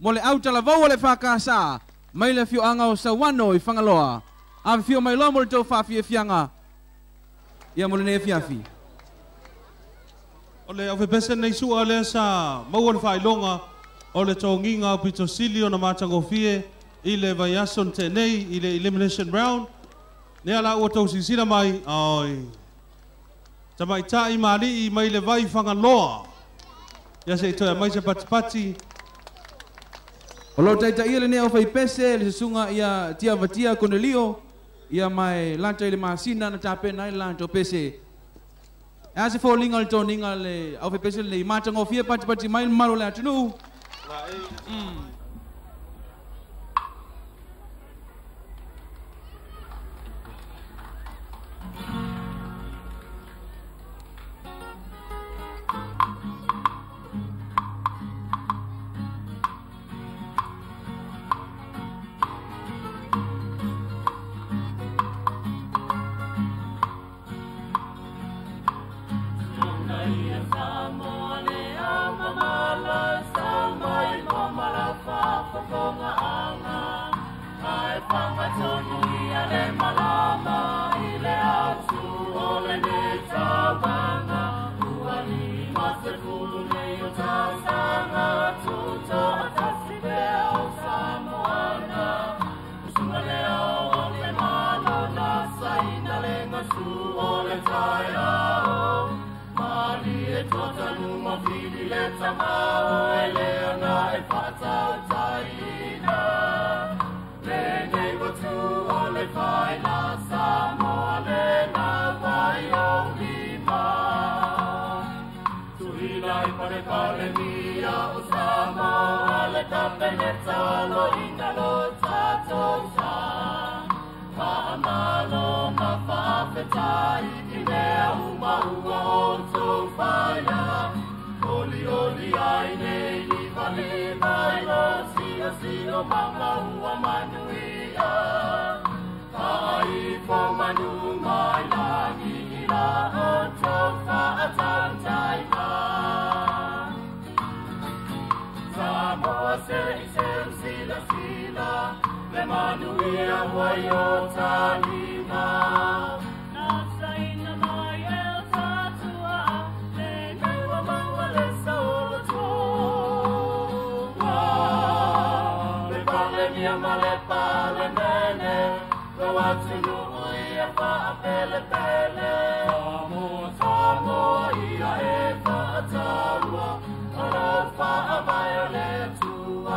Mo le au talavau le whakasa. Mai le fioanga o SAUANO Fagaloa. A fio mai loa mo le tau whawhiawhianga. Ia mo le ne fiafi. O le au Pese nei sua le sa maua le whailonga o le tōnginga o pito sili o na matangofie i le vaiason te nei i le elimination round. Nea la ua tau sisira mai, oi. Ta mai tai mali i mai le vai Fagaloa. Ia se itoia mai se patipati. O lo taita ia le nea o fai Pese, le sunga ia tia vatia Cornelio, ia mai lanta i le masina na tapena i lanta o Pese. E se fo linga le tōninga le au fai Pese le matangofie patipati mai malo le atunu. Samoa Se'i sila sila, le manuia wayo talima. Nasa ina mai el tatua, le naiwa maua le saolo toa. Le pale mia ma le pale mene, lo atinu ia pa pele pele. Samoa ia e whātaua, aro whaamaya le tua.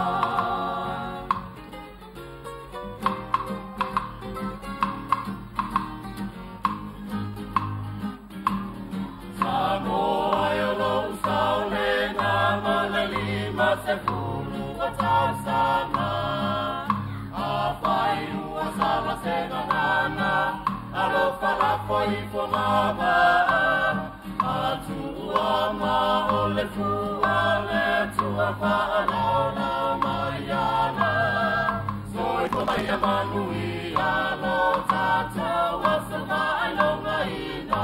Samoa ia lo usau le ngā mana lima se fulu a Tausaga. A whai ua sawa se ngana, aro whalafo i whamama. Ma o le fua le tua whaanauna mai ana. Soi ko mai a manui a lo tātou a sa whainonga ina.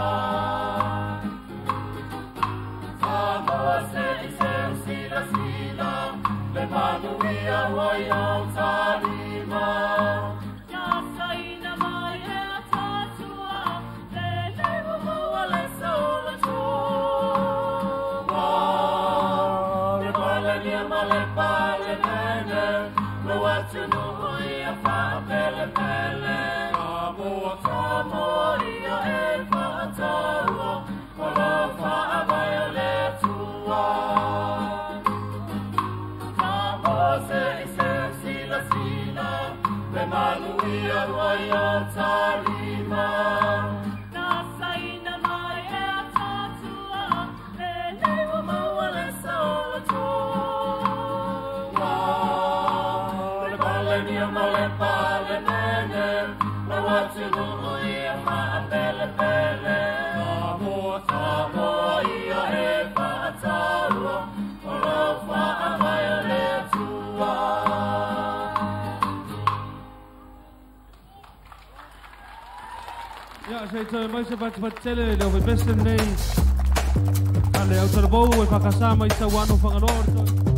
Samoa Se'i sila sila, le manui a wai o tarima. Nasa ina mai e a tātua, le neiwa maua le saola toa. Le pale mene, lo atinu ia wha pele pele. Samoa ia e whaataua, kolo whaamaya le tua. Samoa Se'i sila sila, le manu ia wai o tarima. Nasa ina mai e a tātua, le neiwa maua le saola toa. Male pale mene, lo atinu ia wha pele pele. Samoa ia e whaataua, kolo whaamaya le tua. Ia, se toi mai se patipatele, leo me Pese nei. Ale, au taravou e whakasama i SAUANO Fagaloa.